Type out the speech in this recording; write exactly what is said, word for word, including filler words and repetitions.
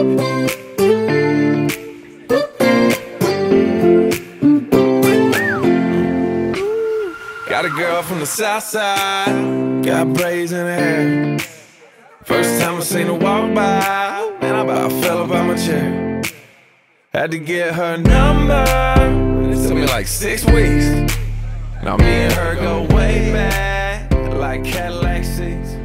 Got a girl from the south side, got braids in her hair. First time I seen her walk by, man, I about fell up out my chair. Had to get her number, it took me like six weeks. Now me and her go way back, like Cadillac seats.